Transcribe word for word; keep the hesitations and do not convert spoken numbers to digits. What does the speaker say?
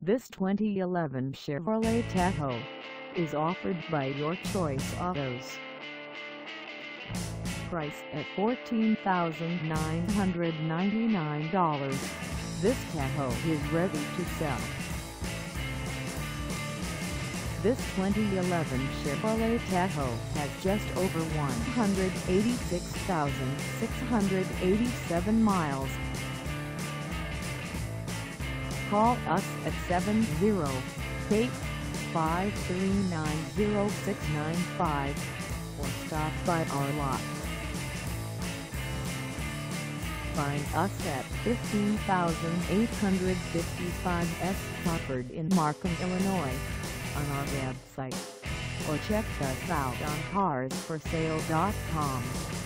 This twenty eleven Chevrolet Tahoe is offered by Your Choice Autos. Price at fourteen thousand nine hundred ninety-nine dollars, this Tahoe is ready to sell. This twenty eleven Chevrolet Tahoe has just over one hundred eighty-six thousand six hundred eighty-seven miles. Call us at seven zero eight, five three nine, zero six nine five or stop by our lot. Find us at fifteen thousand eight hundred fifty-five S Crawford in Markham, Illinois on our website, or check us out on cars for sale dot com.